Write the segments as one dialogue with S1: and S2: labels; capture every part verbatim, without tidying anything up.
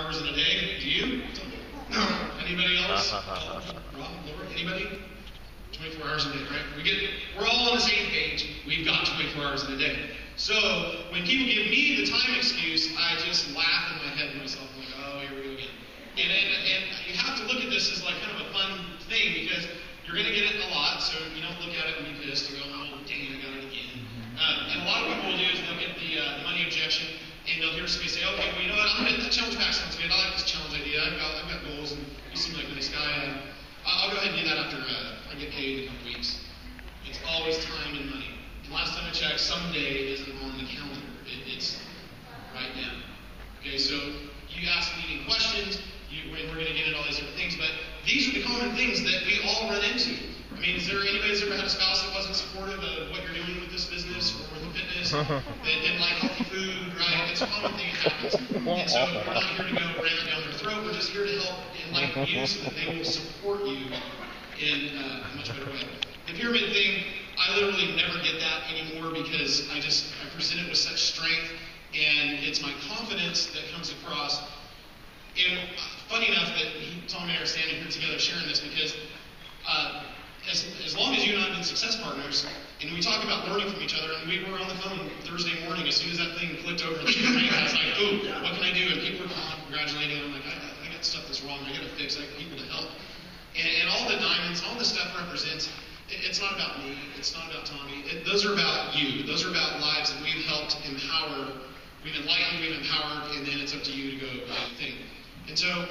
S1: hours in a day. Do you? No. Anybody else? Rob, Laura, anybody? twenty-four hours a day, right? We get, we're all on the same page. We've got twenty-four hours in a day. So when people give me the time excuse, I just laugh in my head to myself, like, oh, here we go again. And, and, and you have to look at this as like kind of a fun thing because you're going to get it a lot, so you don't look at it and be pissed and go, oh, dang, I got it again. Um, and a lot of people will do is they'll get the, uh, the money objection, and they'll hear somebody say, okay, well, you know what, I'm gonna, that challenge pack sounds good. I like this challenge idea. I've got, I've got goals, and you seem like a nice guy. And I'll go ahead and do that after uh, I get paid in a couple weeks. It's always time and money. And last time I checked, someday isn't on the calendar. It, it's right now. Okay, so you ask leading questions, you, we're going to get into all these different things, but these are the common things that we all run into. I mean, is there anybody who's ever had a spouse that wasn't supportive of what you're doing with this business or with the fitness, that didn't like healthy food, right? It's a common thing that happens. And so we're not here to go ram it down their throat. We're just here to help enlighten you so that they will support you in uh, a much better way. The pyramid thing, I literally never get that anymore because I just, I present it with such strength, and it's my confidence that comes across. And funny enough that he, Tom and I are standing here together sharing this because uh, as, as long as you and I have been success partners, and we talk about learning from each other, and we were on the phone Thursday morning, as soon as that thing clicked over the screen, I was like, oh, what can I do? And people were calling, congratulating, and I'm like, I, I got stuff that's wrong, I got to fix, I got people to help. And, and all the diamonds, all the stuff represents, it, it's not about me, it's not about Tommy, it, those are about you, those are about lives that we've helped empower, we've enlightened, we've empowered, and then it's up to you to go uh, think. And so,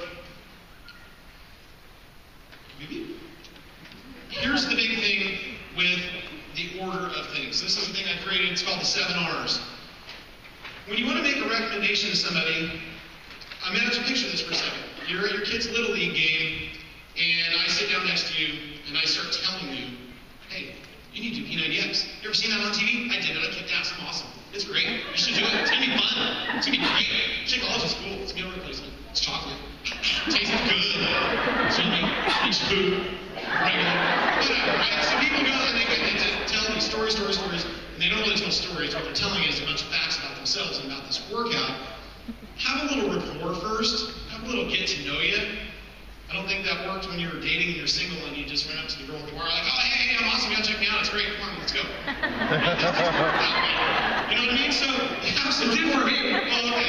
S1: here's the big thing with the order of things. This is the thing I created, it's called the seven R's. When you want to make a recommendation to somebody, I'm going to picture this for a second. You're at your kid's Little League game, and I sit down next to you, and I start telling you, hey, you need to do P ninety X. You ever seen that on T V? I did it, I kicked ass, I'm awesome. It's great, you should do it, it's going to be fun, it's going to be great. Shakeology's cool, it's meal replacement, it's chocolate, tastes good, chili, eats food, regular, whatever, right? So people go and they get to tell these stories, stories, stories, and they don't really tell stories. What they're telling is a bunch of facts about themselves and about this workout. Have a little rapport first, have a little get to know you. I don't think that worked when you were dating and you're single and you just went up to the girl at the bar like, oh, hey, hey, I'm awesome, you gotta check me out, it's great, come on, let's go. You know what I mean? So, you have some...
S2: It did for me.
S1: Oh, okay.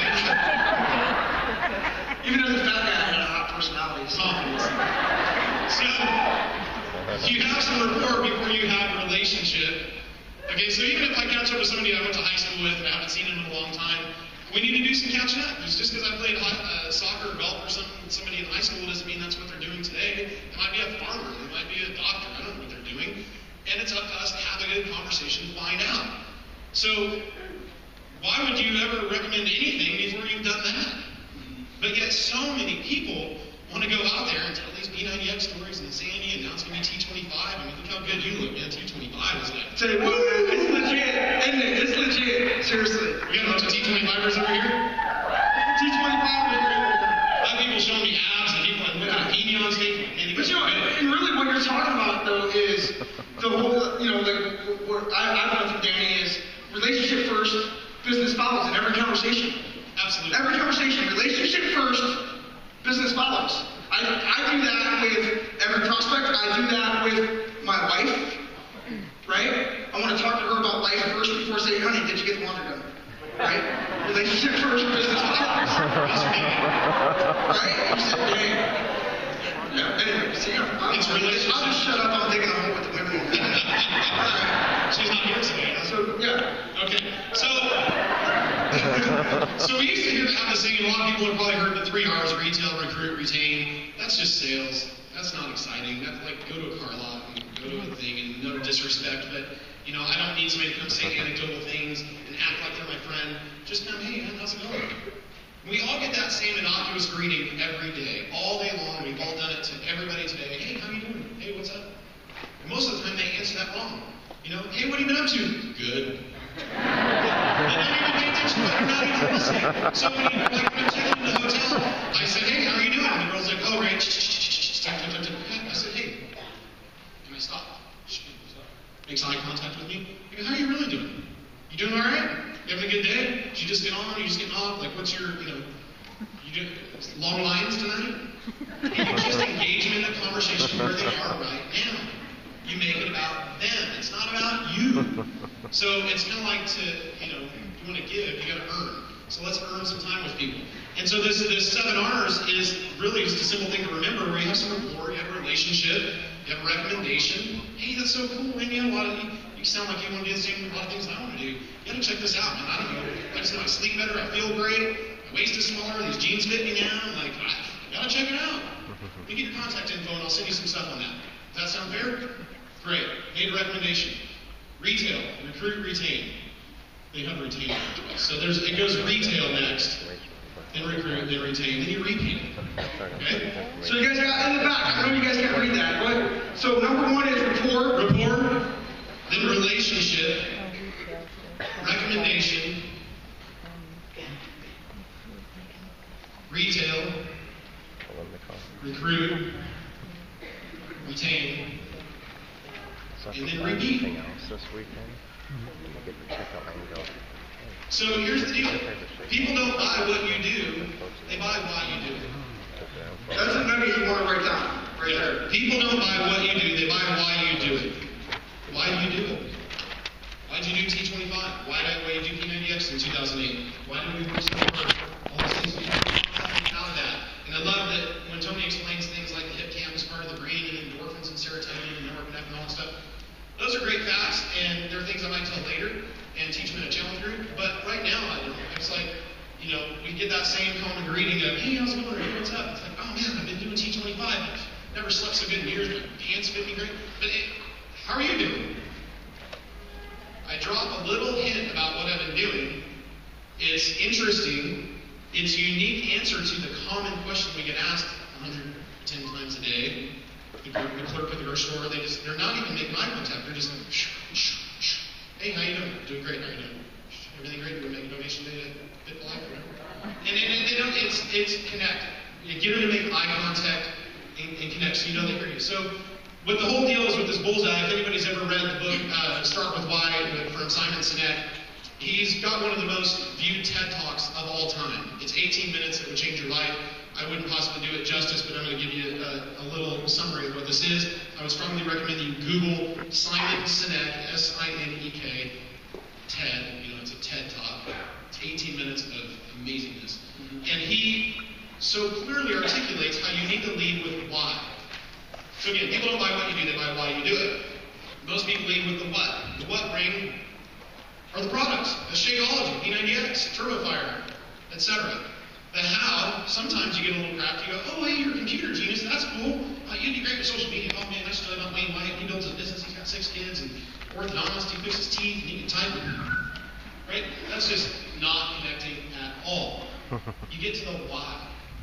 S2: Even though the fat guy had a hot personality. So,
S1: so you have some rapport before you have a relationship. Okay, so even if I catch up with somebody I went to high school with and I haven't seen him in a long time, we need to do some catching up. It's just because I played uh, soccer or golf or something with somebody in high school doesn't mean that's what they're doing today. It might be a farmer, it might be a doctor, I don't know what they're doing. And it's up to us to have a good conversation to find out. So, why would you ever recommend anything before you've done that? But yet so many people want to go out there and tell these P ninety X stories and Sandy, and now it's going to be T twenty-five. I mean, look how good you look, man. T twenty-five is like...
S2: Say, woo! It's legit, isn't it? It's legit. Seriously.
S1: We got a bunch of T twenty-fivers over here.
S2: T twenty-five over here.
S1: I have people showing me abs and people like looking at Pena on stage.
S2: But you know, and really what you're talking about, though, is the whole, you know, like, what I, I've learned from Danny is relationship first, business follows in every conversation.
S1: Absolutely.
S2: Every conversation, relationship first, business follows. I, I do that with every prospect. I do that with my wife, right? I want to talk to her about life first before saying, honey, did you get the laundry done? Right? Relationship first, business follows. Right? You said, hey. Yeah, anyway, see, I'm, I'm,
S1: it's relationship.
S2: I'll just shut up. I'm taking a home with the women. Right.
S1: She's not here today.
S2: So, yeah.
S1: Okay. So, so we used to hear have this thing, and a lot of people have probably heard the three R's: retail, recruit, retain. That's just sales. That's not exciting. That's like go to a car lot and go to a thing, and no disrespect, but you know, I don't need somebody to come say anecdotal things and act like they're my friend. Just come, hey man, how's it going? We all get that same innocuous greeting every day, all day long. We've all done it to everybody today. Hey, how you doing? Hey, what's up? And most of the time they answer that wrong. You know, hey, what have you been up to? Good. They don't even pay attention to it. They're not even listening. So when, you, like, when I'm checking in the hotel, I said, hey, how are you doing? And the girl's like, oh, great. I said, hey, can I stop? Makes eye contact with me. I go, how are you really doing? You doing all right? You having a good day? Did you just get on? Are you just getting off? Like, what's your, you know, you do, long lines tonight? People just engage them in the conversation where they are right now. You make it about them. It's not about you. So it's kind of like to, you know, if you want to give, you got to earn. So let's earn some time with people. And so this, this seven R's is really just a simple thing to remember, where you have some rapport, you have a relationship, you have a recommendation. Hey, that's so cool, man. You have a lot of, you, you sound like you want to do the same, a lot of things I want to do. You got to check this out, man. I don't know. Like I said, I sleep better, I feel great, my waist is smaller, these jeans fit me now. Like, I, you got to check it out. Let me get your contact info and I'll send you some stuff on that. Does that sound fair? Great. Made a recommendation. Retail, recruit, retain. They have retain. So there's it goes retail next, then recruit, then retain, then you repeat it. Okay?
S2: So you guys got in the back. I know you guys can't read that. But so number one is rapport.
S1: Rapport, then relationship, recommendation, retail, recruit, retain, and then repeat. So here's the deal. People don't buy what you do, they buy why you do it.
S2: That's a nugget you want to write down. Right there.
S1: People don't buy what you do, they buy why you do it. Why do you do it? Why did you do T twenty-five? Why did why did you do P ninety X in two thousand eight? Why did we work so hard? All these things we out of that. And I love that when Tony explains things like the hippocampus part of the brain and endorphins and serotonin and norepinephrine and all that stuff. Those are great facts, and they're things I might tell later and teach them in a challenge group. But right now, I don't know. It's like, you know, we get that same common greeting of, hey, how's it going? Hey, what's up? It's like, oh man, I've been doing T twenty-five. I've never slept so good in years. My pants fit me great. But it, how are you doing? I drop a little hint about what I've been doing. It's interesting. It's a unique answer to the common question we get asked one hundred ten times a day. The, the clerk at the grocery store, they just, they're not even making eye contact. They're just like, shh, shh, shh. Hey, how you doing? Doing great. How you doing? Everything great? We're making a donation today to Fit Life. And, and, and they don't, it's, it's connect. You get them to make eye contact and, and connect so you know they hear you. So what the whole deal is with this bullseye, if anybody's ever read the book, uh, Start With Why from Simon Sinek, he's got one of the most viewed TED Talks of all time. It's eighteen minutes. It would change your life. I wouldn't possibly do it justice, but I'm going to give you a, a little summary of what this is. I would strongly recommend that you Google Simon Sinek, S I N E K, TED. You know, it's a TED Talk. It's eighteen minutes of amazingness. Mm-hmm. And he so clearly articulates how you need to lead with why. So again, people don't buy what you do, they buy why you do it. Most people lead with the what. The what ring are the products, the Shakeology, P ninety X, TurboFire, et cetera. The how, sometimes you get a little cracked. You go, oh, hey, you're a computer genius. That's cool. Uh, you'd be great with social media. Oh, man, that's really about Wayne White. He builds a business. He's got six kids and orthodontist. He fixes teeth and he can type. Right? That's just not connecting at all. You get to the why.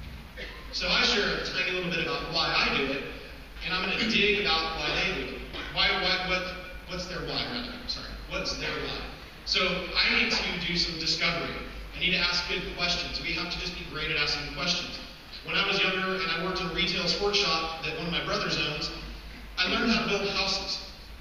S1: So I share a tiny little bit about why I do it, and I'm going to dig about why they do it. Why, why, what, what's their why, rather? Sorry. What's their why? So I need to do some discovery. I need to ask good questions. We have to just be great at asking questions. When I was younger and I worked in a retail sports shop that one of my brothers owns, I learned how to build houses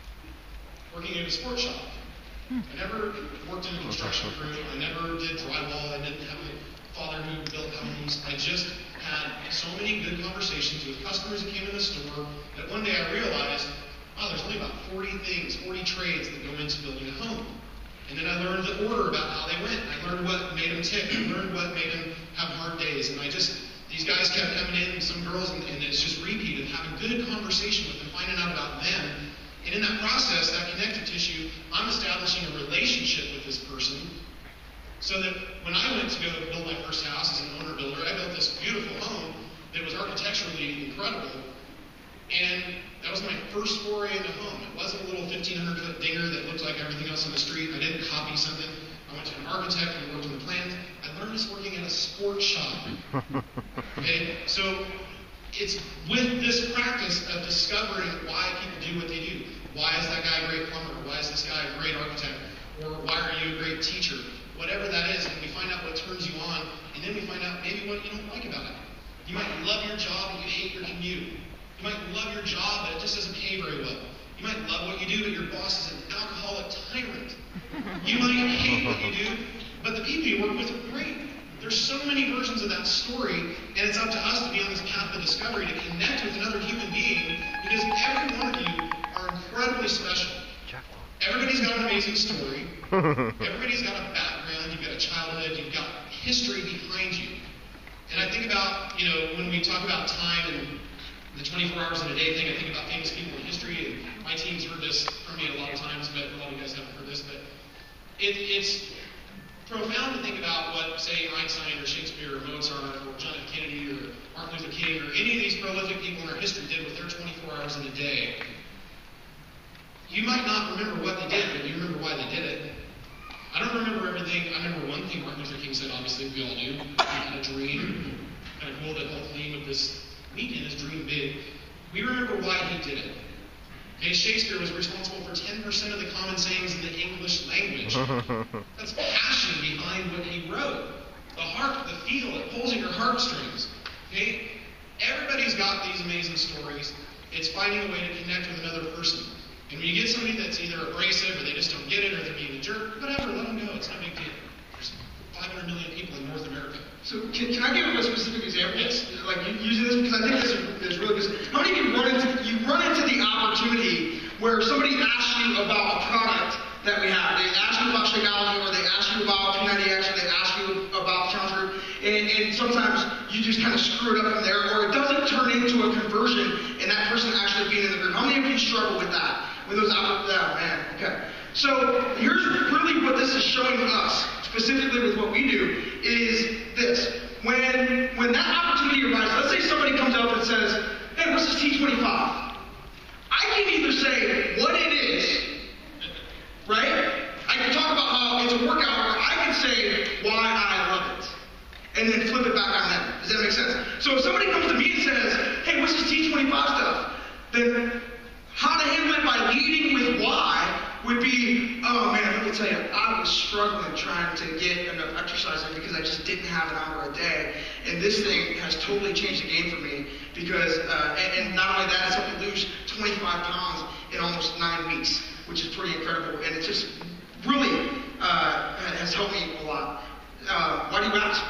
S1: working in a sports shop. I never worked in a construction crew. I never did drywall. I didn't have a father who built homes. I just had so many good conversations with customers that came in the store that one day I realized, wow, there's only about forty things, forty trades that go into building a home. And then I learned the order about how they went. I learned what made them tick. I learned what made them have hard days. And I just, these guys kept coming in, some girls, and, and it's just repeated, having good conversation with them, finding out about them. And in that process, that connective tissue, I'm establishing a relationship with this person so that when I went to go build my first house as an owner builder, I built this beautiful home that was architecturally incredible. And that was my first foray into home. It wasn't a little fifteen hundred foot dinger that looked like everything else on the street. I didn't copy something. I went to an architect and worked on the plans. I learned this working at a sports shop. Okay? So it's with this practice of discovering why people do what they do. Why is that guy a great plumber? Why is this guy a great architect? Or why are you a great teacher? Whatever that is, and we find out what turns you on, and then we find out maybe what you don't like about it. You might love your job, but you hate your commute. You might love your job, but it just doesn't pay very well. You might love what you do, but your boss is an alcoholic tyrant. You might hate what you do, but the people you work with are great. There's so many versions of that story, and it's up to us to be on this path of discovery, to connect with another human being, because every one of you are incredibly special. Everybody's got an amazing story. Everybody's got a background. You've got a childhood. You've got history behind you. And I think about, you know, when we talk about time and the twenty-four hours in a day thing, I think about famous people in history, and my team's heard this from me a lot of times, but a lot of you guys haven't heard this, but it, it's profound to think about what, say, Einstein or Shakespeare or Mozart or John F. Kennedy or Martin Luther King or any of these prolific people in our history did with their twenty-four hours in a day. You might not remember what they did, but you remember why they did it. I don't remember everything. I remember one thing Martin Luther King said, obviously, we all do. He had a dream. Kind of cool, that whole theme of this weekend is dream big. We remember why he did it. Okay, Shakespeare was responsible for ten percent of the common sayings in the English language. That's passion behind what he wrote. The heart, the feel, it pulls at your heartstrings. Okay? Everybody's got these amazing stories. It's finding a way to connect with another person. And when you get somebody that's either abrasive or they just don't get it or they're being a jerk, whatever, let them go. It's not a big deal. There's five hundred million people in North America.
S2: So can, can I give a specific example?
S1: Yes.
S2: Like using this, because I think this is, is really good. How many of you run into, you run into the opportunity where somebody asks you about a product that we have? They ask you about Shakeology, or they ask you about P ninety X, or they ask you about Challenge Group, and, and sometimes you just kind of screw it up from there, or it doesn't turn into a conversion and that person actually being in the group. How many of you struggle with that? With those out, oh man, okay. So here's really what this is showing us, specifically with what we do, is this. When when that opportunity arises, let's say somebody comes up and says, hey, what's this T twenty-five? I can either say what it is, right? I can talk about how it's a workout, or I can say why I love it, and then flip it back on them. Does that make sense? So if somebody comes to me and says, hey, what's this T twenty-five stuff? Then how to handle it by leading with why would be, oh man, let me tell you, I was struggling trying to get enough exercise in because I just didn't have an hour a day. And this thing has totally changed the game for me because, uh, and, and not only that, it's helped me lose twenty-five pounds in almost nine weeks, which is pretty incredible. And it just really uh, has helped me a lot. Uh, why do you ask?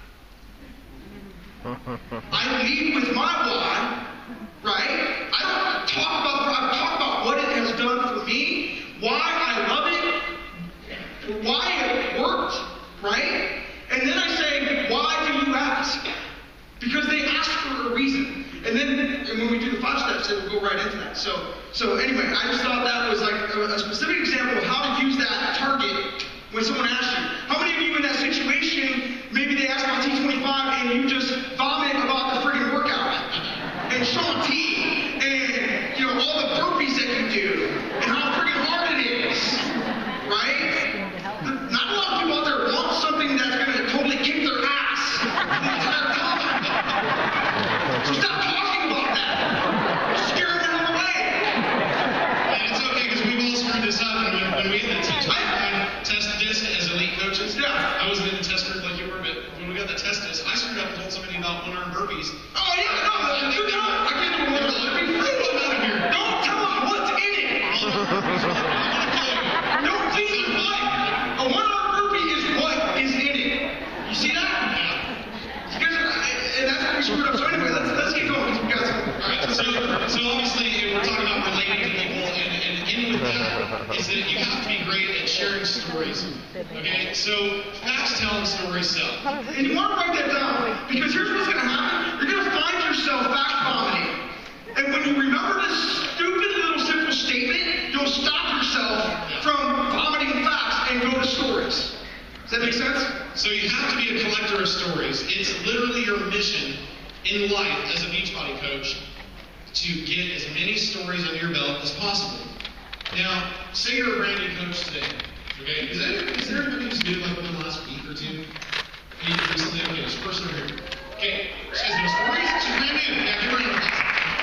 S2: I lead with my why. Right? I don't talk about the product, I talk about what it has done for me, why I love it, why it worked, right? And then I say, why do you ask? Because they ask for a reason. And then and when we do the five steps, it will go right into that. So so anyway, I just thought that was like a, a specific example of how to use that target when someone asks you. How many of you in that situation, maybe they ask about T twenty-five and you just vomit about the friggin' workout? And Shaun T, and you know all the burpees that you do, and how freaking hard it is, right? Not a lot of people out there want something that's going to totally kick their ass the entire time. So stop talking about that. Scare them out of the way.
S1: And it's okay because we've all screwed this up. And when, when we had the T twenty-five test disc as elite coaches,
S2: yeah,
S1: I wasn't in the test group like you were, but when we got the test disc, I screwed up and told somebody about one-arm burpees.
S2: Oh yeah, no, that's good. I can't do one arm. Don't tell them what's in it. No, please define. A one-arm burpee is what is in it. You see that? You guys are, and that's how we screwed up. So anyway, let's let's get going because we got some.
S1: All right. So so obviously we're talking about relating to people, and, and in with that is that you have to be great at sharing stories. Okay. So facts telling stories sell.
S2: And you want to write that down because here's what's going to happen. You're going to find yourself fact vomiting. And when you remember this stupid little simple statement, you'll stop yourself from vomiting facts and go to stories. Does that make sense?
S1: So you have to be a collector of stories. It's literally your mission in life as a Beachbody coach to get as many stories under your belt as possible. Now, say you're a brand new coach today. Okay? Is there, is there anybody who's new like in the last week or two? Week recently? Okay, it's first one here. Okay, she has no stories. She's brand new. Yeah, give her a round of applause.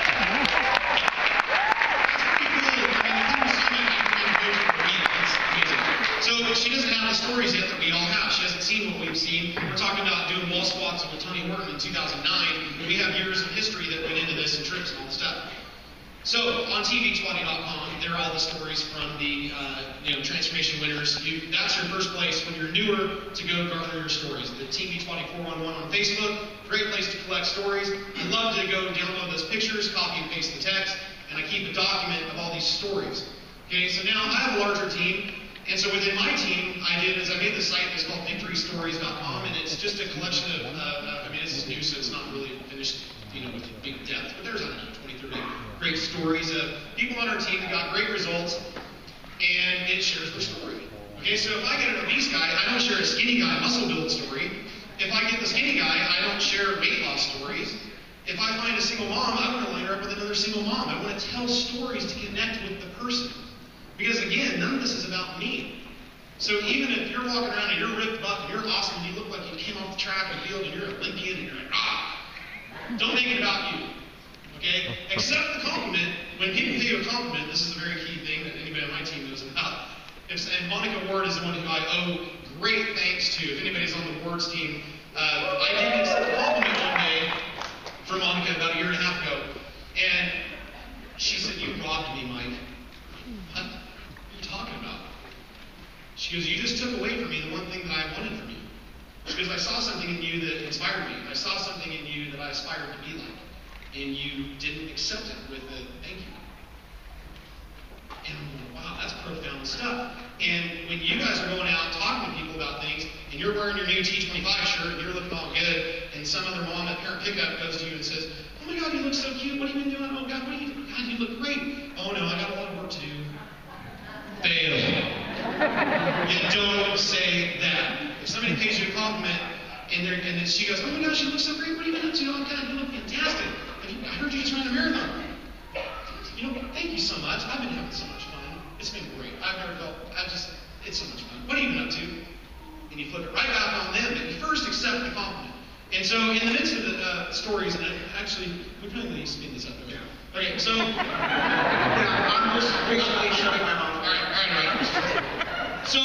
S1: So she doesn't have the stories yet that we all have. She hasn't seen what we've seen. We're talking about doing wall squats with Tony Horton in two thousand nine. We have years of history that went into this and tricks and all the stuff. So on T V twenty dot com, there are all the stories from the uh, you know transformation winners. You, that's your first place when you're newer to go garner your stories. The T V twenty four one one on Facebook, great place to collect stories. I love to go download those pictures, copy and paste the text, and I keep a document of all these stories. Okay, so now I have a larger team, and so within my team, I did is I made the site that's called victory stories dot com, and it's just a collection of uh, uh, I mean this is new, so it's not really finished, you know, with big depth, but there's I don't know twenty, thirty great stories of people on our team that got great results, and it shares their story. Okay, so if I get an obese guy, I don't share a skinny guy muscle build story. If I get the skinny guy, I don't share weight loss stories. If I find a single mom, I want to line her up with another single mom. I want to tell stories to connect with the person. Because again, none of this is about me. So even if you're walking around and you're ripped buff and you're awesome and you look like you came off the track and field and you're an Olympian and you're like, ah, don't make it about you. Okay? Accept the compliment. When people pay you a compliment, this is a very key thing that anybody on my team knows about. If, and Monica Ward is the one who I owe great thanks to. If anybody's on the Ward's team, uh, I did accept a compliment one day from Monica about a year and a half ago. And she said, "You robbed me, Mike." What? What are you talking about? She goes, "You just took away from me the one thing that I wanted from you." She goes, "I saw something in you that inspired me. I saw something in you that I aspired to be like. And you didn't accept it with a thank you." And I'm going, wow, that's profound stuff. And when you guys are going out talking to people about things, and you're wearing your new T twenty-five shirt, and you're looking all good, and some other mom at parent pickup goes to you and says, "Oh my God, you look so cute. What have you been doing? Oh God, what are you doing? God, you look great." "Oh no, I got a lot of work to do." Fail. You don't say that. If somebody pays you a compliment, and, and then she goes, "Oh my gosh, you look so great. What have you been up to?" "Oh God, you look fantastic. I heard you just ran a marathon." "You know, thank you so much. I've been having so much fun. It's been great. I've never felt, I just, it's so much fun. What have you been up to?" And you flip it right back on them, but you first accept the compliment. And so in the midst of the uh, stories, and I, actually, we probably need to speed this up. Okay, okay so, yeah, I'm just basically shutting my mouth. All right, all right, all right. So,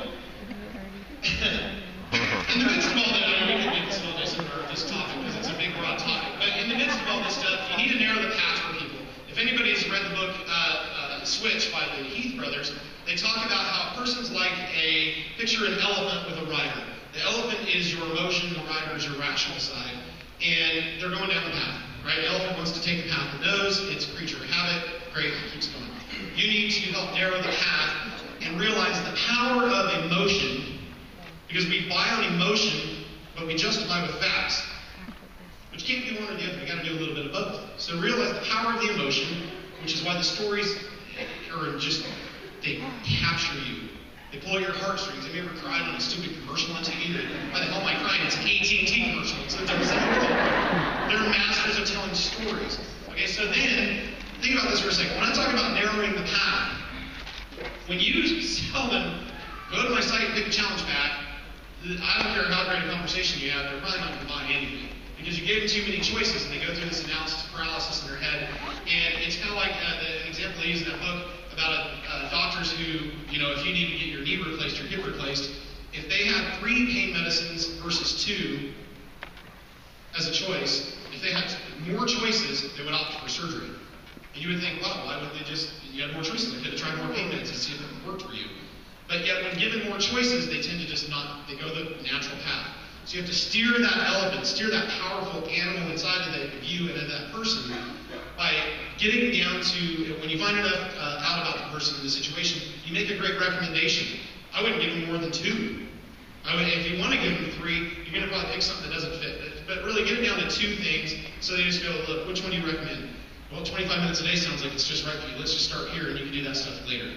S1: in the midst of all that, I mean, we can make this all this, this topic, because it's a big, broad topic, but in the midst of all this stuff, you need to narrow the path for people. If anybody has read the book uh, uh, Switch by the Heath brothers, they talk about how a person's like a, picture an elephant with a rider. The elephant is your emotion, the rider is your rational side, and they're going down the path, right? The elephant wants to take the path it knows, it's a creature of habit, great, it keeps going. You need to help narrow the path and realize the power of emotion, because we buy on emotion, but we justify with facts. But you can't do one or the other. You got to do a little bit of both. So realize the power of the emotion, which is why the stories are just, they capture you. They pull your heartstrings. Have you ever cried on a stupid commercial on T V? Why the hell am I crying? It's an A T and T commercial. It's the dumbest thing in the world. They're masters of telling stories. Okay, so then, think about this for a second. When I talk about narrowing the path, when you tell them, go to my site and pick a challenge pack, I don't care how great a conversation you have, they're probably not going to buy anything. Because you gave them too many choices, and they go through this analysis paralysis in their head. And it's kind of like uh, the example I use in that book about uh, uh, doctors who, you know, if you need to get your knee replaced or hip replaced, if they had three pain medicines versus two as a choice, if they had more choices, they would opt for surgery. And you would think, wow, why would they just, you had more choices, they could have tried more pain meds and see if it worked for you. But yet when given more choices, they tend to just not, they go the natural path. So you have to steer that elephant, steer that powerful animal inside of, the, of you and of that person by getting down to, when you find enough uh, out about the person and the situation, you make a great recommendation. I wouldn't give them more than two. I would, if you want to give them three, you're going to probably pick something that doesn't fit. But really get it down to two things so they just go, look, which one do you recommend? Well, twenty-five minutes a day sounds like it's just right for you. Let's just start here and you can do that stuff later.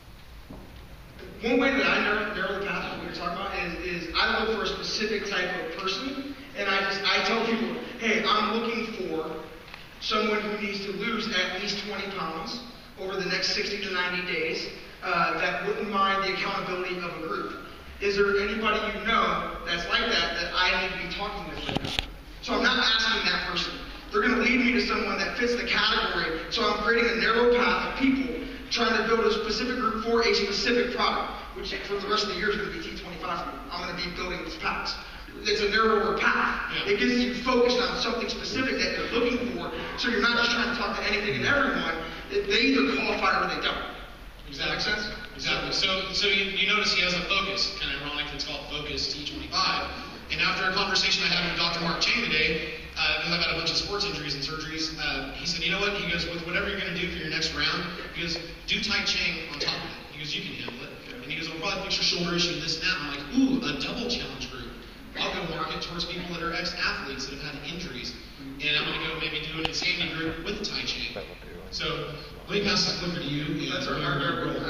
S2: One way that I narrow, narrow the path of what you're talking about is, is I look for a specific type of person, and I just I tell people, hey, I'm looking for someone who needs to lose at least twenty pounds over the next sixty to ninety days uh, that wouldn't mind the accountability of a group. Is there anybody you know that's like that that I need to be talking with right now? So I'm not asking that person. They're going to lead me to someone that fits the category, so I'm creating a narrow path of people trying to build a specific group for a specific product, which for the rest of the year is going to be T twenty-five. I'm going to be building these packs. It's a narrower path.
S1: Yeah.
S2: It gets you focused on something specific that you're looking for, so you're not just trying to talk talk to anything and everyone, they either qualify or they don't. Does that make sense?
S1: Exactly. So, so you, you notice he has a focus. Kind of ironic, it's called Focus T twenty-five. And after a conversation I had with Doctor Mark Chang today, because uh, I've had a bunch of sports injuries and surgeries, uh, he said, you know what? He goes, with whatever you're going to do for your next round, he goes, do Tai Chi on top of it. He goes, you can handle it. And he goes, I'll probably fix your shoulder issue and this and that. I'm like, ooh, a double challenge group. I'll go market towards people that are ex-athletes that have had injuries. And I'm going to go maybe do an insanity group with the Tai Chi. So, let me pass the clicker to you.
S2: That's our hard role.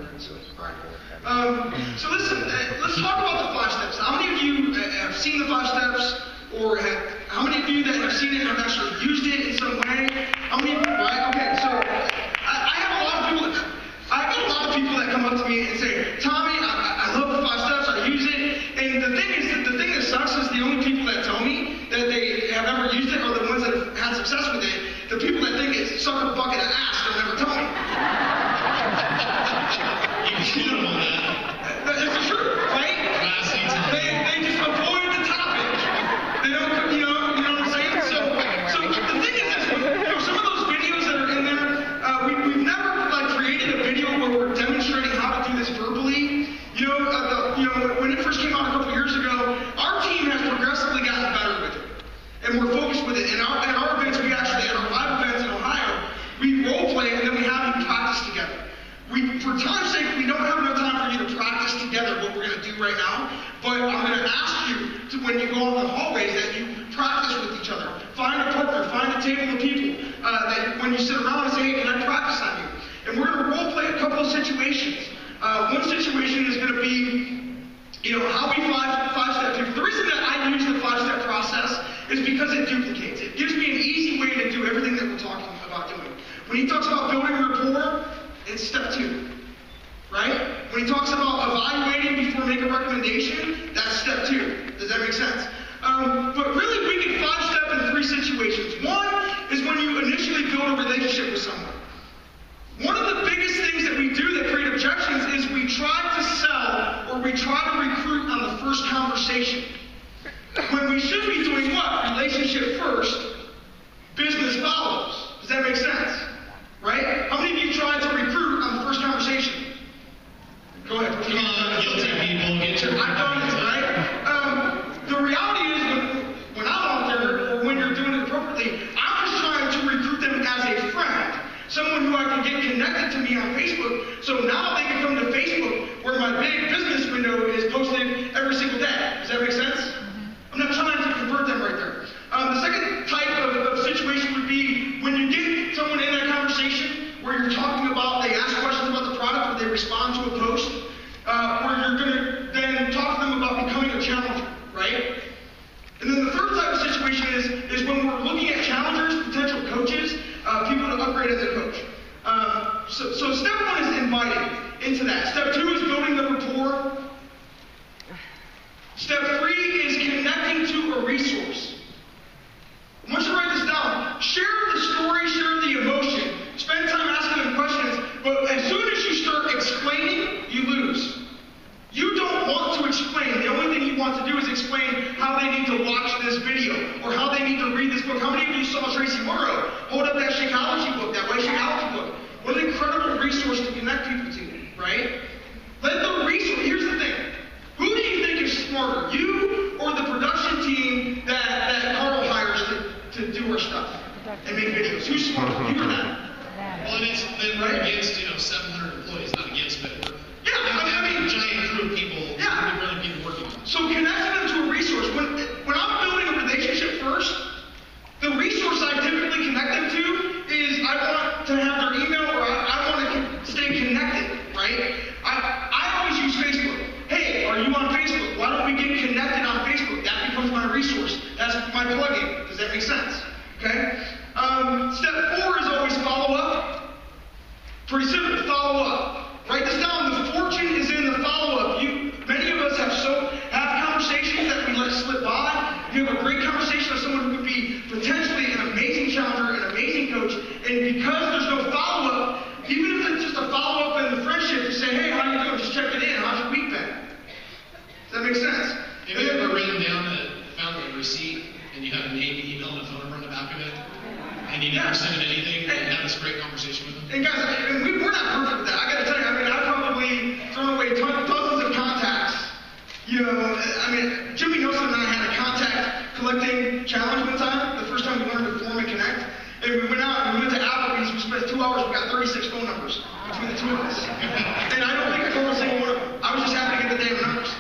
S2: Um, so listen, uh, let's talk about the five steps. How many of you uh, have seen the five steps, or have, how many of you that have seen it have actually used it in some way? How many of you, right? Okay, so I, I have a lot of people, that, I get a lot of people that come up to me and say, Tommy, I, I love the five steps, I use it. And the thing is, the thing that sucks is the only people that tell me that they have ever used it are the ones that have had success with it. The people that think it's suck a bucket of ass don't ever tell me.
S1: You can shoot them on that.
S2: It's the truth, right? They, they just avoid the topic. They don't, you know, you know what I'm saying? So, so the thing is, is you know, some of those videos that are in there, uh, we, we've never like created a video where we're demonstrating how to do this verbally. You know, uh, the, you know, when it first came out a couple years ago, our team has progressively gotten better with it, and we're focused with it. And our, at our events, we actually at our live events in Ohio, we role play and then we have you practice together. We, for time's sake, we don't have enough time for you to practice together what we're going to do right now, but I'm going to ask you to, when you go out in the hallways, that you practice with each other. Find a partner, find a table of people, uh, that when you sit around and say, hey, can I practice on you? And we're going to role play a couple of situations. Uh, one situation is going to be, you know, how we five, five-step people. The reason that I use the five-step process is because it duplicates. It gives me an easy way to do everything that we're talking about doing. When he talks about building rapport, it's step two, right? When he talks about evaluating before making a recommendation, that's step two. Does that make sense? Um, but really, we can five-step in three situations. One is when you initially build a relationship with someone. One of the biggest things that we do that create objections is we try to sell or we try to recruit on the first conversation. When we should be doing what? Relationship first, business follows. Does that make sense? Right? How many of you tried to recruit on the first conversation? Go ahead.
S1: Come on, guilty people, get your...
S2: I've done it, right? Um, the reality is when, when I'm out there, or when you're doing it appropriately, I'm just trying to recruit them as a friend. Someone who I can get connected to me on Facebook, so now they can come to Facebook where my big business window is posted every single day. Does that make sense? Mm-hmm. I'm not trying to convert them right there. Um, the second type of, of situation would be when you get someone in that conversation where you're talking about, they ask questions about the product or they respond to a post, uh, where you're going to then talk to them about becoming a challenger, right? And then the third type of situation is, is when we're looking at challengers, potential coaches, uh, people to upgrade as a coach. Uh, so, so step one is inviting into that. Step two is building the rapport. Step three is connecting to a resource. I want you to write this down. Share the story, share the emotion. Spend time asking them questions, but as soon as you start explaining, you lose. You don't want to explain. The only thing you want to do is explain how they need to watch this video or how they need to read this book. How many of you saw Tracy Morrow hold up that Shakeology book, that White Shakeology book? What an incredible resource to connect people to, right? Let the resource, here's the thing. Who do you think is smarter, you or the production team that, that Carl hires to, to do our stuff and make videos? Who's smarter, you or that?
S1: Well, and it's, then we're against, you know, seven hundred employees, not against, but we're
S2: yeah, I mean,
S1: a giant crew of people,
S2: yeah.
S1: really people working on it.
S2: So connecting them to a resource. When, when I'm building a relationship first, the resource I typically connect them to is I want to have their email or I, I want to stay connected, right? I, I always use Facebook. Hey, are you on Facebook? Why don't we get connected on Facebook? That becomes my resource. That's my plugin. Does that make sense? Okay? Um, step four is always follow up. Pretty simple, follow up. Write this down. The fortune is in the follow-up. You, many of us have so have conversations that we let slip by. You have a great conversation with someone who could be potentially an amazing challenger, an amazing coach, and because there's no follow-up, even if it's just a follow-up in the friendship to say, hey, how you doing? Just checking in. How's your week been? Does that make sense?
S1: Have you ever written down a, found a receipt and you have a name, email, and a phone number on the back of it? And and you never send him anything and have this great conversation with him?
S2: And guys, I mean, we, we're not perfect with that. I got to tell you, I mean, I've probably thrown away ton, dozens of contacts. You know, I mean, Jimmy Nelson and I had a contact collecting challenge one time, the first time we learned to form and connect. And we went out and we went to Applebee's, we spent two hours, we got thirty-six phone numbers between the two of us. And I don't think I told a single one of them. I was just happy to get the damn numbers.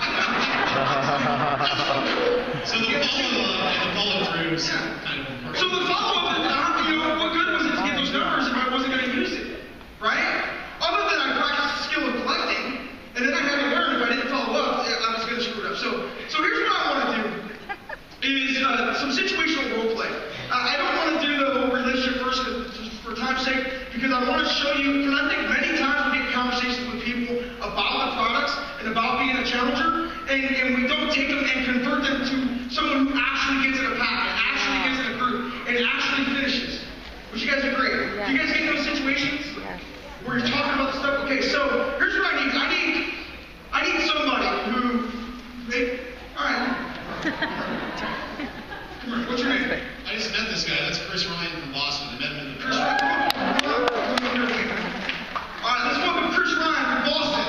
S1: So the follow-up and the follow-throughs
S2: Yeah.
S1: kind of important.
S2: So the follow-up, uh, you know, what good was it to get those numbers if I wasn't going to use it, right? Other than I practiced the skill of collecting, and then I had to learn if I didn't follow up, I was going to screw it up. So, so here's what I want to do, is uh, some situational role play. Uh, I don't want to do the whole relationship first for time's sake, because I want to show you, because I think many times we get in conversations with people about the products and about being a challenger, and, and we don't take them and convert them to someone who actually gets in a pack, and actually gets in a group, and actually finishes. Which you guys are great.
S3: Yeah.
S2: Do you guys get in those situations?
S3: Yes.
S2: Where you're talking about the stuff? Okay, so here's what I need. I need I need somebody who they alright. Come on, what's your name?
S1: I just met this guy. That's Chris Ryan from Boston. I met him in the
S2: Chris Ryan. Come on, come on, come on here with me. Alright, let's welcome Chris Ryan from Boston.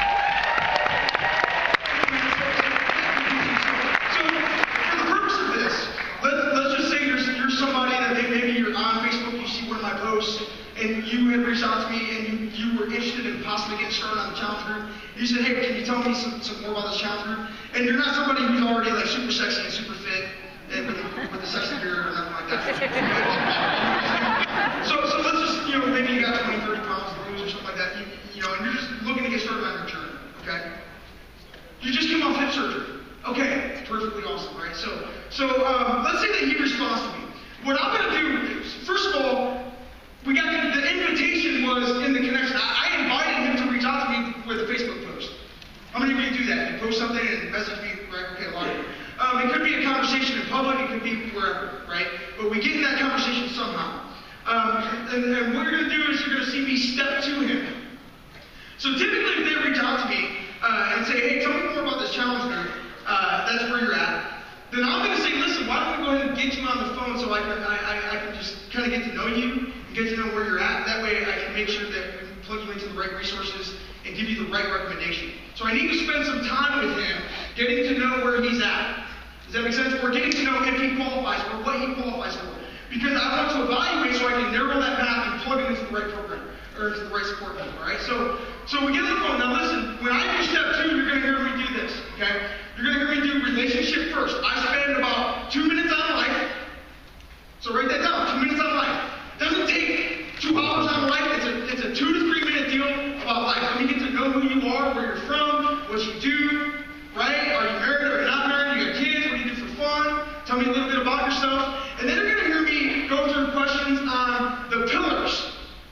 S2: So, for the purpose of this, let, let's just say you're, you're somebody that may- maybe you're on Facebook, you see one of my posts, and you had reached out to me and you, you were interested in possibly getting started on the challenge group. You said, hey, can you tell me some, some more about this challenge group? And you're not somebody who's already like super sexy and super fit and with, with a sexy beard or nothing like that. so, so let's just, you know, maybe you got twenty, thirty pounds to lose or something like that, you, you know, and you're just looking to get started on your journey, okay? You just came off hip surgery. Okay, perfectly awesome, right? So, so um, let's say that he responds to me. What I'm going to do, is, first of all, we got the, the invitation was in the connection. I, I invited him to reach out to me with a Facebook post. How many of you do that? You post something and message me, right? Okay, a lot of you. Um, it could be a conversation in public, it could be wherever, right? But we get in that conversation somehow. Um, and, and what you're going to do is you're going to see me step to him. So typically, if they reach out to me uh, and say, hey, tell me more about this challenge group, uh, that's where you're at. Then I'm going to say, listen, why don't we go ahead and get you on the phone so I can, I, I, I can just kind of get to know you and get to know where you're at. That way I can make sure that we can plug you into the right resources and give you the right recommendation. So I need to spend some time with him getting to know where he's at. Does that make sense? Or getting to know if he qualifies or what he qualifies for. Because I want to evaluate so I can narrow that path and plug him into the right program or into the right support team, all right? So, so we get on the phone. Now listen, when I do step two, you're going to hear me do this, okay? You're going to hear me do relationship first. I spend about two minutes on life. So write that down, two minutes on life. Doesn't take two hours on life. It's a, it's a two to three minute deal about life. Let me get to know who you are, where you're from, what you do, right? Are you married or not married? You got kids? What do you do for fun? Tell me a little bit about yourself. And then you're going to hear me go through questions on the pillars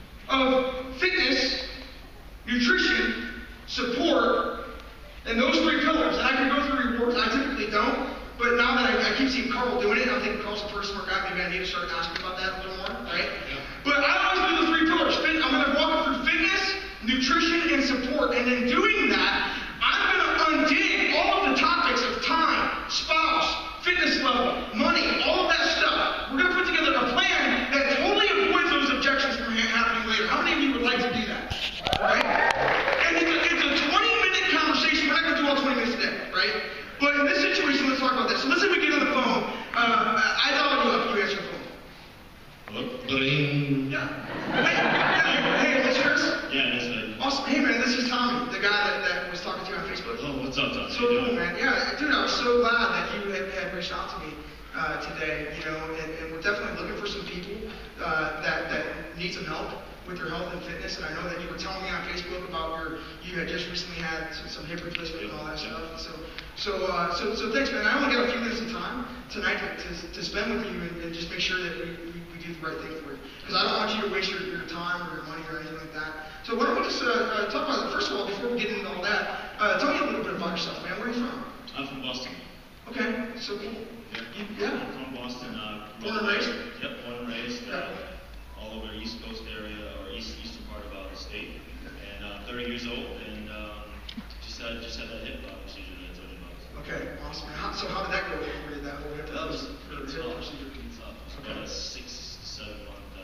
S2: of fitness, nutrition, support, and those three pillars. And I can go through reports. I typically don't. But now that I, I keep seeing Carl doing it, I'm thinking Carl's a pretty smart guy. Maybe I need to start asking about that a little more, right?
S1: Yeah.
S2: But I always do the three pillars. Fit, I'm going to walk through fitness, nutrition, and support. And in doing that, I'm going to undig all of the topics of time, spouse, fitness level, money, all of that stuff. We're going to put together a plan that totally avoids those objections from ha- happening later. How many of you would like to do that? Right? And it's a, it's a twenty minute conversation. We're not going to do all twenty minutes today, right? But in this situation, let's talk about this. So let's say we get on the phone. Uh, I dial you up. You answer the phone.
S1: Hello? Bling.
S2: Yeah. Hey, hey, hey, is this Chris?
S1: Yeah, that's right.
S2: Awesome. Hey, man, this is Tommy, the guy that, that was talking to you on Facebook.
S1: Oh, what's up, Tom?
S2: So cool, man. Yeah, dude, I was so glad that you had, had reached out to me uh, today, you know, and, and we're definitely looking for some people uh, that, that need some help with your health and fitness. And I know that you were telling me on Facebook about your, you had just recently had some, some hip replacement and all that stuff. And so, so, uh, so, so thanks, man. I only got a few minutes of time tonight to, to, to spend with you and, and just make sure that we, we, we do the right thing for you. Because I don't want you to waste your, your time or your money or anything like that. So why don't we just uh, uh, talk about it? First of all, before we get into all that, uh, tell me a little bit about yourself, man. Where are you from?
S4: I'm from Boston.
S2: Okay, so cool.
S4: Yeah.
S2: You, yeah.
S4: I'm from Boston. Uh,
S2: Born and raised?
S4: Yep, born and raised. Uh,
S2: Yeah.
S4: all over the East Coast area or East Eastern part of our state. And uh, thirty years old, and um, just had just had that hip uh, procedure that I told you about.
S2: Okay, awesome. How, so how did that go for you, that whole hip
S4: That was
S2: hip
S4: pretty tough.
S2: procedure?
S4: Pretty tough. It was about a six to seven month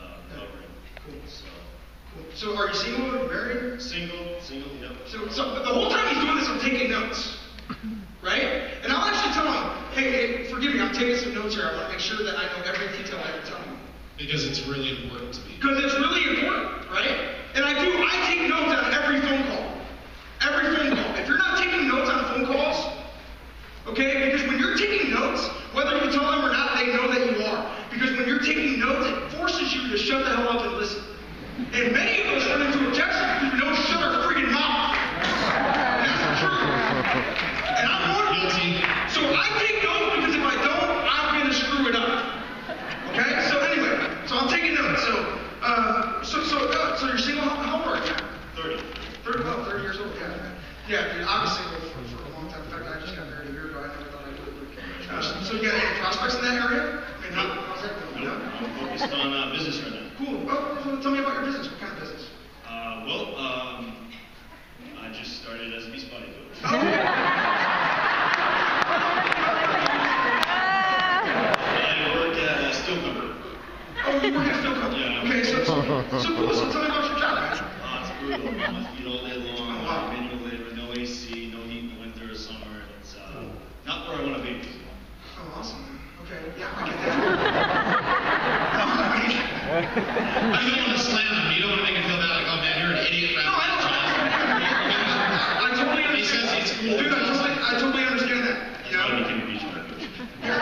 S2: So are you single? Are you married?
S4: Single, single, yep.
S2: So, so the whole time he's doing this, I'm taking notes. Right? And I'll actually tell him, hey, hey, forgive me, I'm taking some notes here. I want to make sure that I know every detail that you're telling me.
S1: Because it's really important to me.
S2: Because it's really important, right? And I do, I take notes on every phone call. Every phone call. If you're not taking notes on phone calls, okay, because when you're taking notes, whether you tell them or not, they know that you are. Because when you're taking notes, it forces you to shut the hell up and listen. And many of us run into objections because we don't shut our freaking mouth. And that's the truth. And I'm one of guilty. So I take notes because if I don't, I'm going to screw it up. Okay? So anyway, so I'm taking notes. So, uh, so, so, uh, so you're single? How, how old are you?
S4: thirty.
S2: thirty, oh, thirty years old, yeah. Yeah, dude, I was single for, for a long time. In fact, I just got married a year ago. I never thought I'd do it. Uh, so, so you got any prospects in that area? I mean, how, how's that going?
S4: Nope. I'm focused on uh, business right now.
S2: Cool. Oh, so tell me about your business. What kind of business?
S4: Uh, well, um, I just started as a beach body coach.
S2: Oh, okay.
S4: I work at a steel company.
S2: Oh, you work at a steel company?
S4: Yeah.
S2: Okay, so, so, so cool. So tell me about your job, man.
S4: Uh, it's brutal. I'm on my feet all day long.
S2: Oh, wow.
S4: Manual labor, no A C, no heat in the winter or summer. It's uh, not where I want to be.
S2: Oh, awesome. Okay, yeah, I get that.
S1: You don't want to slam him. You don't want to make him feel bad like, oh man, you're an idiot.
S2: No, I don't. I totally
S1: He
S2: understand.
S1: says he's cool.
S2: Dude, I totally, I totally understand that.
S4: That's
S2: You
S4: why I
S2: know?
S4: became a beach body coach.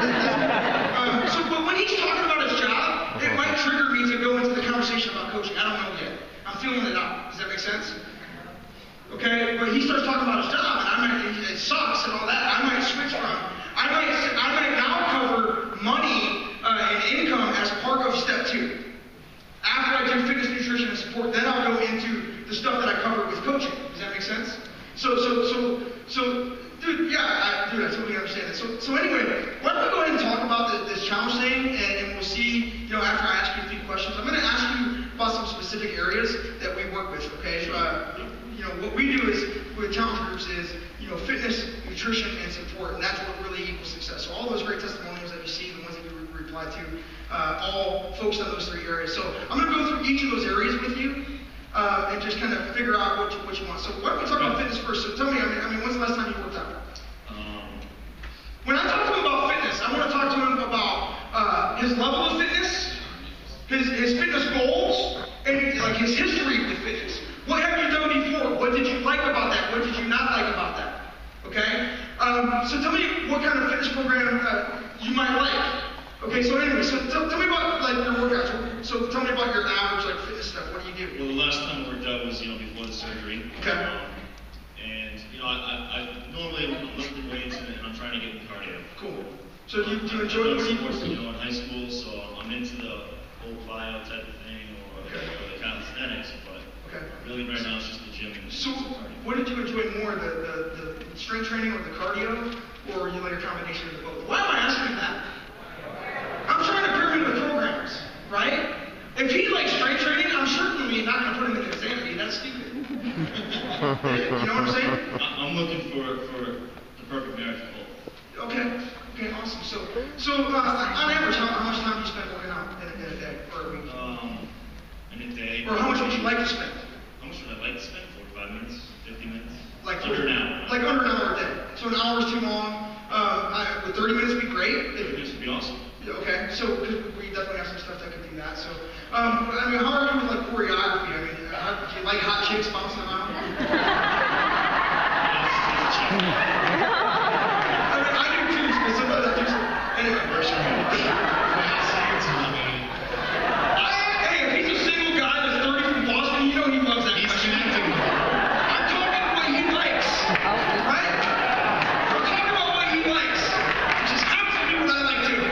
S2: um, so, but when he's talking about his job, it might trigger me to go into the conversation about coaching. I don't know yet. I'm feeling it out. Does that make sense? Okay, but he starts talking about his job, and I might, it sucks and all that. I might switch from, I might, I might now cover money uh, and income as part of step two. After I do fitness, nutrition, and support, then I'll go into the stuff that I cover with coaching. Does that make sense? So, so, so, so, dude, yeah, I, dude, I totally understand that. So, so anyway, why don't we go ahead and talk about the, this challenge thing, and, and we'll see, you know, after I ask you a few questions. I'm going to ask you about some specific areas that we work with, okay? So, uh, you know, what we do is, with challenge groups is, you know, fitness, nutrition, and support, and that's what really equals success. So all those great testimonials that you see, the ones that you re- reply to, uh, all focused on those three areas. So I'm going to go through each of those areas with you, uh, and just kind of figure out what you, what you want. So why don't we talk about fitness first? So tell me, I mean, I mean, when's the last time you worked out?
S4: Um,
S2: When I talk to him about fitness, I want to talk to him about uh, his level of fitness, his, his fitness goals, and like his history with fitness. What have you done before? What did you like about that? What did you not like about that? Okay? Um, so tell me what kind of fitness program uh, you might like. Okay, so anyway, so tell, tell me about like your workouts. So tell me about your average like fitness stuff. What do you do?
S4: well, the last time I worked out was, you know, before the surgery.
S2: Okay.
S4: Um, and, you know, I, I, I normally I'm lifting weights and, and I'm trying to get in cardio.
S2: Cool. So do you, do you enjoy
S4: I
S2: what
S4: done
S2: do you
S4: sports, you know, in high school, so I'm into the whole bio type of thing or,
S2: Okay.
S4: or the calisthenics, but
S2: Okay.
S4: really right now it's just the gym and
S2: So,
S4: cardio.
S2: what did you enjoy more, the, the, the strength training or the cardio, or you like a combination of the both? Why am I asking that? I'm trying to pair him with programs, right? If he likes strength training, I'm certainly not going to put him in insanity. That's stupid. You know what I'm saying?
S4: I- I'm looking for, for the perfect marriage of both.
S2: Okay. Okay, awesome. So, so uh, on average, how, how much time do you spend working out in, in a day or a week?
S4: Um, in a day.
S2: Or how much would you like to spend?
S4: How much would I like to spend? forty-five minutes? fifty minutes?
S2: Like
S4: Under an hour.
S2: Like under an hour a day. So an hour is too long. Um, I, would thirty minutes be great?
S4: thirty
S2: If,
S4: minutes would be awesome.
S2: Yeah, okay, so cause we definitely have some stuff that could do that. So, um, I mean, how are you with like choreography? I mean, how, do you like hot chicks bouncing around? I mean, I do too, but sometimes I do. Some, anyway, where's your I, hey, if he's a single guy that's thirty from Boston, you know he loves that.
S1: He's
S2: question.
S1: connecting.
S2: I'm talking about what he likes, right? I'm talking about what he likes, which is absolutely what I like too.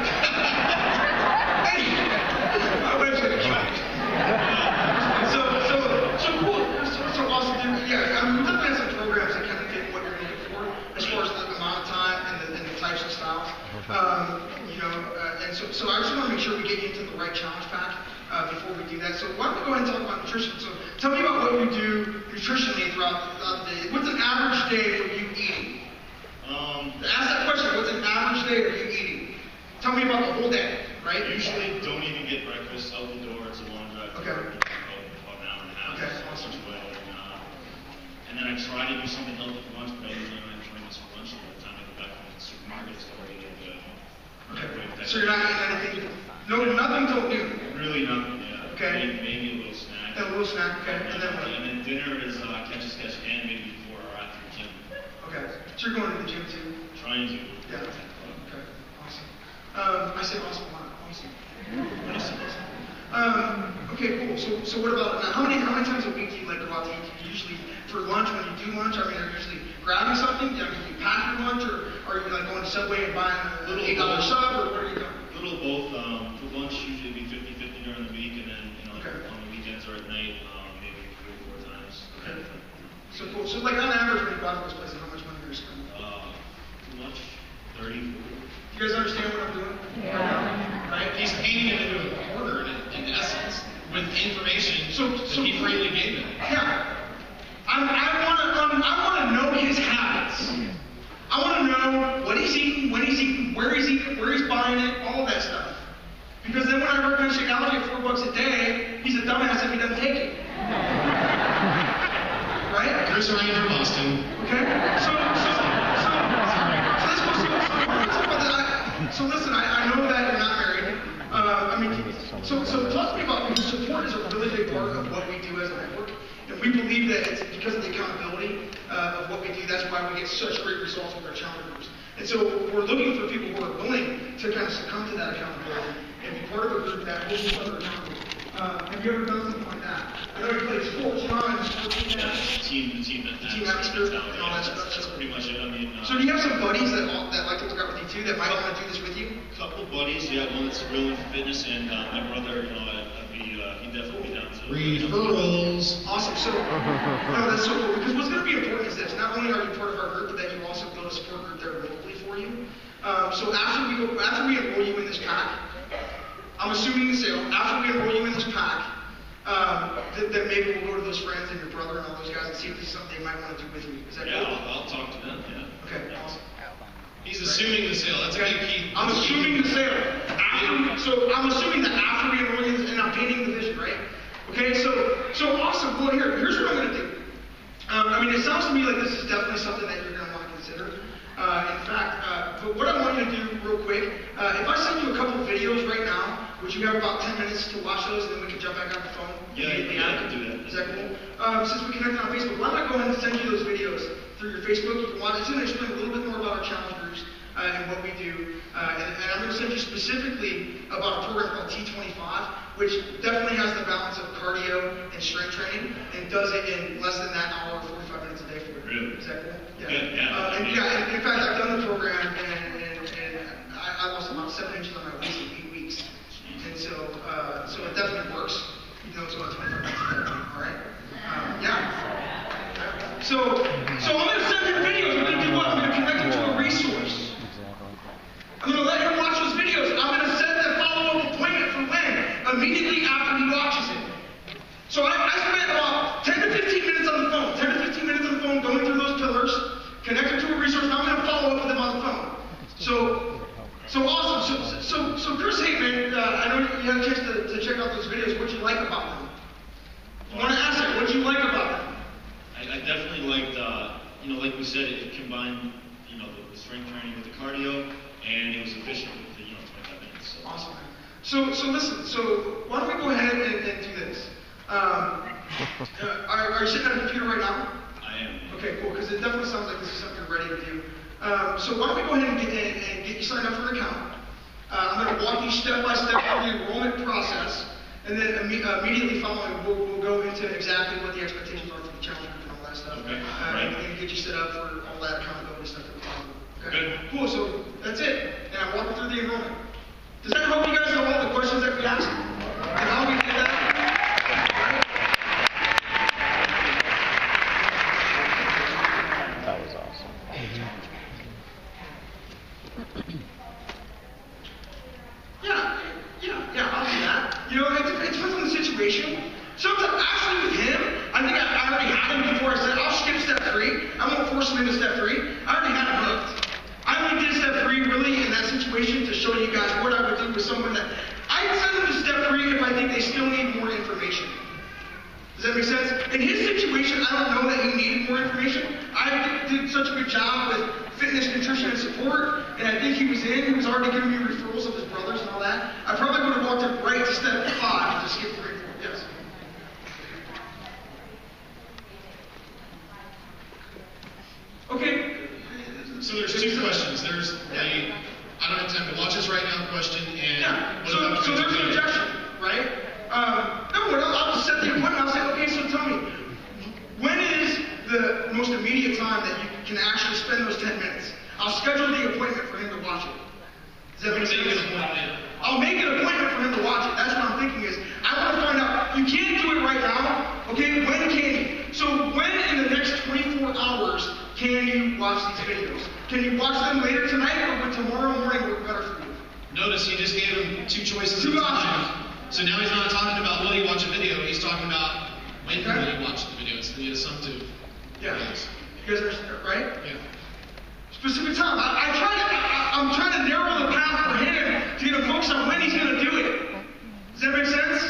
S2: My wife's gonna kill me. So, so, so cool. So, so awesome, dude. Yeah, I mean, we definitely have some programs that kind of fit what you're looking for as far as the amount of time and the, and the types of styles. Um, you know, uh, and so, so I just want to make sure we get you into the right challenge pack uh, before we do that. So why don't we go ahead and talk about nutrition? So tell me about what you do nutritionally throughout, throughout the day. What's an average day for you eating?
S4: Um,
S2: Ask that question. What's an average day of you eating? Tell me about the whole day, right?
S4: I usually don't even get breakfast out the door. It's a long drive. to
S2: Okay.
S4: work, about, about an hour and a half.
S2: Okay.
S4: So
S2: Okay.
S4: Maybe, maybe a little snack.
S2: And a little snack, okay. And then what?
S4: And then dinner is uh, catch as catch can, maybe before or after the gym.
S2: Okay. So you're going to the gym too?
S4: Trying to.
S2: Yeah. Okay. Awesome. Um, I said awesome a lot. Awesome. Awesome. Um, okay, cool. So, so what about now? How many, how many times a week do you like go out to eat? Do you usually for lunch when you do lunch? I mean, are you usually grabbing something? I mean, do you pack your lunch, or are you like going to Subway and buying a little eight dollar sub, or what are you doing?
S4: A little both. Um, for lunch, usually be fifty fifty during the week, and then you know
S2: Okay.
S4: on the weekends or at night, um, maybe three or four times.
S2: Okay. So cool. So like on average, when you go out to those places, how much money are you spending?
S4: Uh, too much? thirty, forty.
S2: Do you guys understand what I'm doing?
S3: Yeah.
S1: Right? He's painting it into a corner in, in essence with information
S2: So-
S1: that
S2: so-
S1: he freely gave him.
S2: Yeah. I'm, I want to um, I want to know his habits. I want to know what he's eating, when he's eating, where he's eating, where he's buying it, all of that stuff. Because then when I recommend Shakeology at four bucks a day, he's a dumbass if he doesn't take it. Right?
S1: Chris Ryan from Boston.
S2: Okay? So, so, so, so let's go. So, so, let's talk about that. I- so listen, I, I know that you're not married. Uh, I mean, so, so talk to me about, because support is a really big part of what we do as a network. And we believe that it's because of the accountability uh, of what we do. That's why we get such great results with our challenge groups. And so we're looking for people who are willing to kind of succumb to that accountability and be part of a group that holds each other accountable. Uh, have you ever done something like that? I know you played sports, you know, and sports team.
S4: Yeah, the team, the team that
S2: Team atmosphere and all that
S4: that's,
S2: stuff.
S4: that's pretty much it. I mean, uh,
S2: So do you have some buddies that all, that like to work out with you too that might want to do this with you?
S4: a couple buddies, yeah, one that's real into fitness, and uh, my brother, you know, I'd, I'd be, uh, he'd definitely be down to.
S1: Referrals.
S2: Awesome. So, no, that's so cool. Because what's going to be important is this: not only are you part of our group, but that you also build a support group there locally for you. Um, so after we go, after we enroll you in this pack, I'm assuming the sale. After we enroll you in this pack, um, th- then maybe we'll go to those friends and your brother and all those guys and see if this is something they might want to do with you. Is that
S4: Yeah,
S2: cool?
S4: I'll, I'll talk to them, yeah.
S2: Okay. Awesome.
S1: He's assuming the sale. That's a big key.
S2: I'm assuming the sale. After, so I'm assuming that after we enroll you, and I'm painting the vision, right? Okay, so so awesome. Well, here, here's what I'm going to do. Um, I mean, it sounds to me like this is definitely something that you're going to want to consider. Uh, in fact, uh, but what I want you to do real quick, uh, if I send you a couple videos right now, would you have about ten minutes to watch those, and then we can jump back on the phone?
S4: Yeah,
S2: immediately
S4: yeah, I
S2: after?
S4: can do that.
S2: Is that cool? Um, since we connected on Facebook, why don't I go ahead and send you those videos through your Facebook? You can watch. It's going to explain a little bit more about our challenge groups uh, and what we do. Uh, and, and I'm going to send you specifically about a program called T twenty-five, which definitely has the balance of cardio and strength training, and does it in less than that hour, forty-five minutes a day for you.
S4: Really?
S2: Is that cool? Yeah.
S4: Good, yeah.
S2: Uh, and yeah, and in fact, I've done the program, and, and, and I, I lost about seven inches on my waist in eight weeks. And so, uh, so it definitely works, even though it's only twenty-five minutes a day. All right? Um, yeah. So, so I'm going to send him videos. I'm going to do what? I'm going to connect him to a resource. I'm going to let him watch those videos. I'm going to set the follow-up appointment for when? Immediately after he watches it. So I, I spent about ten to fifteen minutes on the phone, ten to fifteen minutes on the phone going through those pillars, connected to a resource, and I'm going to follow up with him on the phone. So, so awesome. So, so, so Chris, hey man, uh, I know you had a chance to, to check out those videos. What'd you like about them? I want to ask you, what'd you like about them?
S4: I, I definitely liked, uh, you know, like we said, it combined, you know, the, the strength training with the cardio, and it was efficient with the, you know, twenty-five minutes. So.
S2: Awesome. So, so listen. So, why don't we go ahead and, and do this? Um, uh, are, are you sitting at a computer right now?
S4: I am.
S2: Okay, cool. Because it definitely sounds like this is something you're ready to do. Um, so, why don't we go ahead and get, and, and get you signed up for an account? Uh, I'm going to walk you step by step through the enrollment process, and then imme- uh, immediately following, we'll, we'll go into exactly what the expectations are for the challenge group and all that stuff.
S4: Okay.
S2: Uh,
S4: Right.
S2: and, and get you set up for all that accountability stuff that we're talking about. Okay.
S4: Good.
S2: Cool. So that's it. And I'm walking through the enrollment. Does that help you guys know all the questions that we asked? And how we did that?
S3: That was awesome.
S2: Yeah, yeah, yeah, I'll do that. You know, it, it depends on the situation. Sometimes, actually with him, I think I, I already had him before I said, I'll skip step three. I won't force him into step three. I already had him hooked. I only did step three really in that situation to show you guys what I would do with someone that, I'd send them to step three if I think they still need more information. Does that make sense? In his situation, I don't know that he needed more information. I did, did such a good job with fitness, nutrition, and support, and I think he was in. He was already giving me referrals of his brothers and all that. I probably would have walked him right to step five and just skipped three and four.
S1: So there's two questions. There's the, I don't have time to watch this right now question, and
S2: Yeah.
S1: what
S2: So,
S1: about
S2: so there's an
S1: video?
S2: objection, right? Um, no, what I'll, I'll just set the appointment. I'll say, okay, so tell me, when is the most immediate time that you can actually spend those ten minutes? I'll schedule the appointment for him to watch it. Does that make
S1: Make an
S2: sense?
S1: appointment.
S2: I'll make an appointment for him to watch it. That's what I'm thinking is, I want to find out, you can't do it right now, okay? When can you? So when in the next twenty-four hours can you watch these videos? Can you watch them later tonight, or would tomorrow morning work better for you?
S1: Notice he just gave him two choices.
S2: Two
S1: of time.
S2: options.
S1: So now he's not talking about will he watch a video, he's talking about when
S2: Okay.
S1: will he watch the video. It's the assumptive.
S2: Yeah.
S1: Yes.
S2: You guys understand, right?
S1: Yeah.
S2: Specific time. I, I try to, I, I- I'm trying to narrow the path for him to get him focused on when he's going to do it. Does that make sense?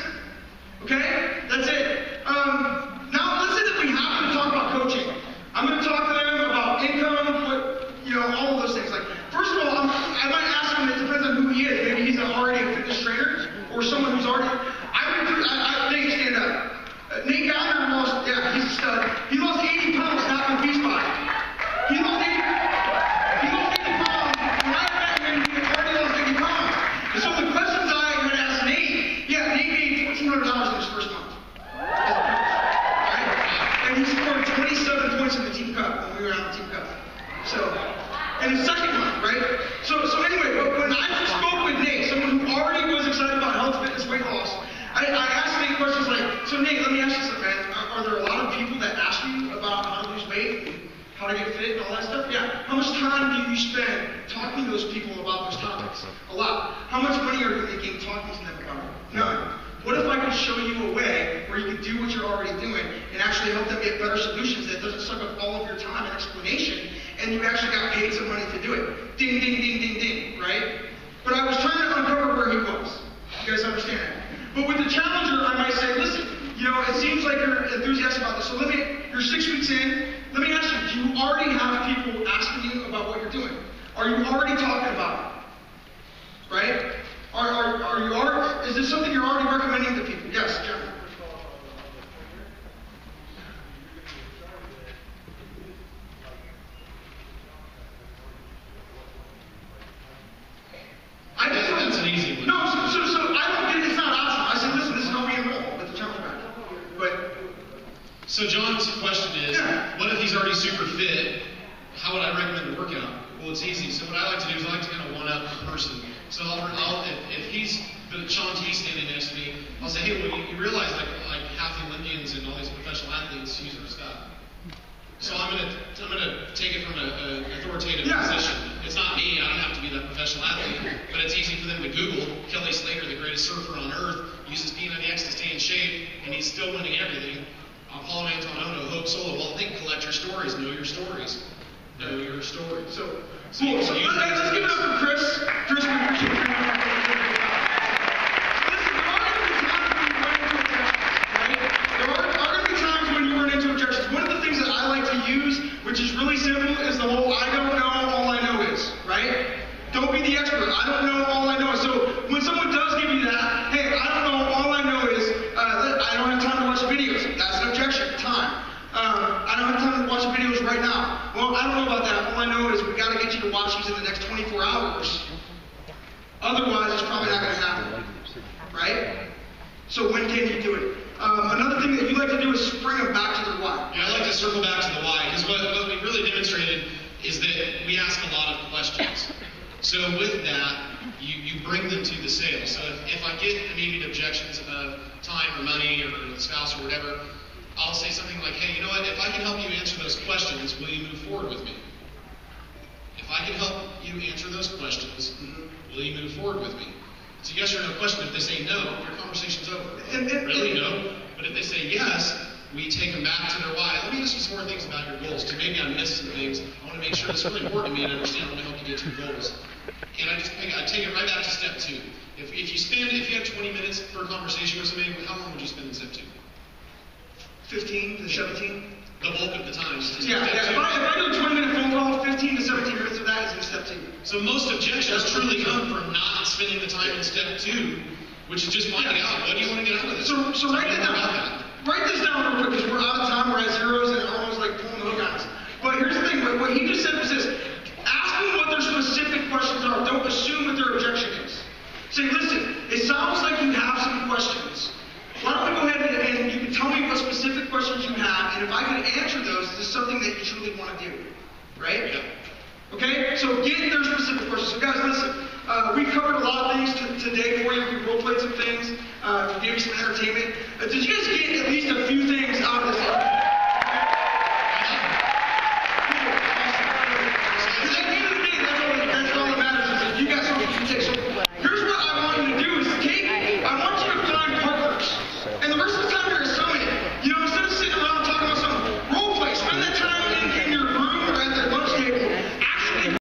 S2: Okay? That's it. Um, now, let's say that we happen to talk about coaching. I'm going to talk to them about income, what, you know, all of those things. Like, first of all, I'm, I might ask him, it depends on who he is. Maybe he's already a fitness trainer or someone who's already, I recruit, I, I, Nate, stand up. Uh, Nate Gallagher lost, yeah, he's a stud. He lost eighty pounds, not with Beast Body. He lost eighty, he lost eighty pounds. When I met him, he had already lost eighty pounds. And so the questions I had asked Nate, yeah, Nate made fourteen hundred dollars in his first month as a coach, right? And he scored twenty-seven points in the team cup when we were on the team cup. So, in his second month, right? So, so anyway, but when I spoke with Nate, someone who already was excited about health, fitness, weight loss, I, I asked Nate questions like, so Nate, let me ask you something, man. Are, are there a lot of people that ask you about how to lose weight, and how to get fit, and all that stuff? Yeah. How much time do you spend talking to those people about those topics? A lot. How much money are you making talking to them about it? None. What if I could show you a way where you could do what you're already doing and actually help them get better solutions that doesn't suck up all of your time and explanation, and you actually got paid some money to do it? Ding, ding, ding, ding, ding, right? But I was trying to uncover where he was. You guys understand that? But with the challenger, I might say, listen, you know, it seems like you're enthusiastic about this. So let me, you're six weeks in. Let me ask you, do you already have people asking you about what you're doing? Are you already talking about it? Right? Are, are, are you are, is this something you're already recommending to people? Yes, Jeff. I just,
S1: That's an easy one.
S2: No, so, so, so I don't get it. It's not optional. I said, listen, this is how we enroll with the challenge back. But
S1: So John's question is,
S2: Yeah.
S1: what if he's already super fit? How would I recommend the workout? Well, it's easy. So what I like to do is I like to kind of one up the person. So I'll, I'll if, if he's the Sean T standing next to me, I'll say, hey, well, you, you realize like like half the Olympians and all these professional athletes use our stuff. So I'm gonna I'm gonna take it from an authoritative
S2: Yeah.
S1: position. It's not me. I don't have to be that professional athlete, but it's easy for them to Google Kelly Slater, the greatest surfer on earth, uses P ninety X to stay in shape, and he's still winning everything. Apollo Antonono, Hope Solo. Well, think, collect your stories, know your stories, know your stories.
S2: So,
S1: So you
S2: cool.
S1: can
S2: So
S1: use
S2: let,
S1: that
S2: let's
S1: as
S2: give it
S1: a-
S2: up for Chris. Chris, we appreciate you. Listen, there are going to be times when you run into objections, right? There are, are going to be times when you run into objections. One of the things that I like to use, which is really simple, is the whole I don't know, all I know is, right? Don't be the expert. I don't know, all I know is. So when someone does give you that, hey, I don't know, all I know is, uh, I don't have time to watch videos. That's an objection. Time. Um, I don't have time to watch videos right now. Well, I don't know about that. All I know is we got to get you to watch these in the next twenty-four hours. Otherwise, it's probably not going to happen. Right? So when can you do it? Um, another thing that you like to do is spring them back to their why.
S1: Yeah, I like to circle back to the why, because what, what we really demonstrated is that we ask a lot of questions. So with that, you, you bring them to the sale. So if, if I get immediate objections of time or money or the spouse or whatever, I'll say something like, hey, you know what, if I can help you answer those questions, will you move forward with me? If I can help you answer those questions, will you move forward with me? It's a yes or no question. If they say no, your conversation's over.
S2: And- and-
S1: Really, no? But if they say yes, we take them back to their why. Let me ask you some more things about your goals, because maybe I missed some things. I want to make sure it's really important to me and understand. I want to help you get to your goals. And I just I take it right back to step two. If, if you spend, if you have twenty minutes for a conversation with somebody, how long would you spend in step two?
S2: fifteen to seventeen.
S1: The bulk of the time. is
S2: Yeah,
S1: step
S2: yeah.
S1: two.
S2: If I, if I do a twenty minute phone call, fifteen to seventeen minutes of that is in step two.
S1: So most objections truly come from not spending the time in step two, which is just finding out what do you want to get out of this.
S2: So, so
S1: Tell
S2: write
S1: me
S2: that
S1: more
S2: down.
S1: about that.
S2: Write this down real quick because we're out of time. We're at zeros and almost like pulling the hook on us. But here's the thing. What, what he just said was this. say, listen, it sounds like you have some questions. Why don't we go ahead and, and you can tell me what specific questions you have, and if I can answer those, is this something that you truly want to do? Right?
S1: Yeah.
S2: Okay? So get their specific questions. So guys, listen, uh, we covered a lot of things t- today for you. We role played some things, uh, we gave you some entertainment. Uh, did you guys get